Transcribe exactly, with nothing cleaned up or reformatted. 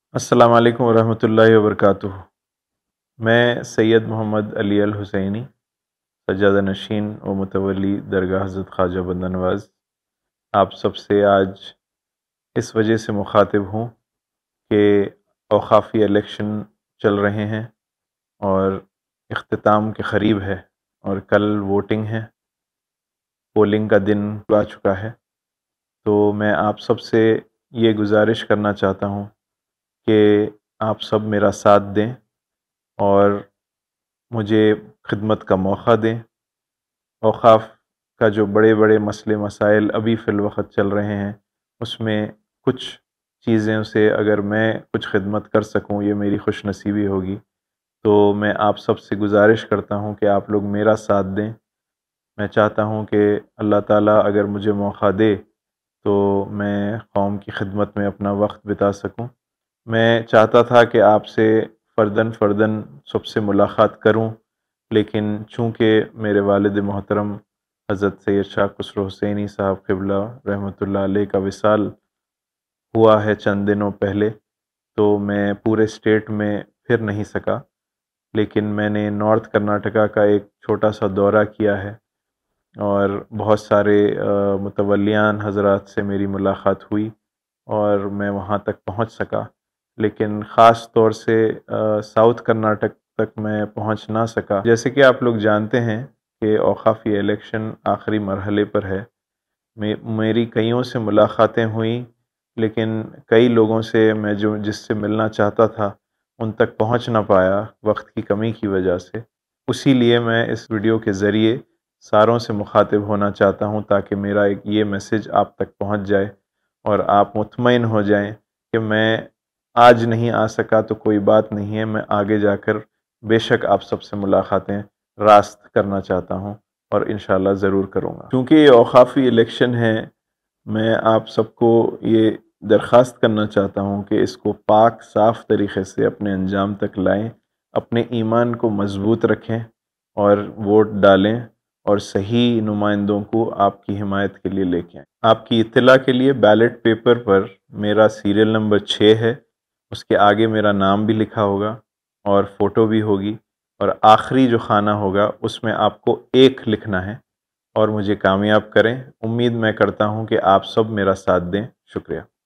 السلام علیکم ورحمۃ اللہ وبرکاتہ۔ میں سید محمد علی الحسینی، سجادہ نشین و متولی درگاہ حضرت خواجہ بندہ نواز، آپ سب سے آج اس وجہ سے مخاطب ہوں کہ اوقافی الیکشن چل رہے ہیں اور اختتام کے قریب ہے اور کل ووٹنگ ہے، پولنگ کا دن آ چکا ہے۔ تو میں آپ سب سے یہ گزارش کرنا چاہتا ہوں کہ آپ سب میرا ساتھ دیں اور مجھے خدمت کا موقع دیں۔ اوقاف کا جو بڑے بڑے مسئلے مسائل ابھی فی الوقت چل رہے ہیں، اس میں کچھ چیزیں سے اگر میں کچھ خدمت کر سکوں، یہ میری خوش نصیبی ہوگی۔ تو میں آپ سب سے گزارش کرتا ہوں کہ آپ لوگ میرا ساتھ دیں۔ میں چاہتا ہوں کہ اللہ تعالیٰ اگر مجھے موقع دے تو میں قوم کی خدمت میں اپنا وقت بتا سکوں۔ میں چاہتا تھا کہ آپ سے فرداً فرداً سب سے ملاقات کروں، لیکن چونکہ میرے والد محترم حضرت سید شاہ خسرو حسینی صاحب قبلہ رحمۃ اللہ علیہ کا وصال ہوا ہے چند دنوں پہلے، تو میں پورے اسٹیٹ میں پھر نہیں سکا، لیکن میں نے نارتھ کرناٹکا کا ایک چھوٹا سا دورہ کیا ہے اور بہت سارے متولیان حضرات سے میری ملاقات ہوئی اور میں وہاں تک پہنچ سکا، لیکن خاص طور سے ساؤتھ کرناٹک تک میں پہنچ نہ سکا۔ جیسے کہ آپ لوگ جانتے ہیں کہ اوقافی الیکشن آخری مرحلے پر ہے۔ میری کئیوں سے ملاقاتیں ہوئیں، لیکن کئی لوگوں سے میں جو جس سے ملنا چاہتا تھا ان تک پہنچ نہ پایا وقت کی کمی کی وجہ سے۔ اسی لیے میں اس ویڈیو کے ذریعے ساروں سے مخاطب ہونا چاہتا ہوں تاکہ میرا ایک یہ میسج آپ تک پہنچ جائے اور آپ مطمئن ہو جائیں کہ میں آج نہیں آ سکا تو کوئی بات نہیں ہے، میں آگے جا کر بے شک آپ سب سے ملاقاتیں راست کرنا چاہتا ہوں اور انشاءاللہ ضرور کروں گا۔ کیونکہ یہ اوقافی الیکشن ہے، میں آپ سب کو یہ درخواست کرنا چاہتا ہوں کہ اس کو پاک صاف طریقے سے اپنے انجام تک لائیں، اپنے ایمان کو مضبوط رکھیں اور ووٹ ڈالیں اور صحیح نمائندوں کو آپ کی حمایت کے لیے لے کے آئیں۔ آپ کی اطلاع کے لیے بیلٹ پیپر پر میرا سیریل نمبر چھ ہے، اس کے آگے میرا نام بھی لکھا ہوگا اور فوٹو بھی ہوگی، اور آخری جو خانہ ہوگا اس میں آپ کو ایک لکھنا ہے اور مجھے کامیاب کریں۔ امید میں کرتا ہوں کہ آپ سب میرا ساتھ دیں۔ شکریہ۔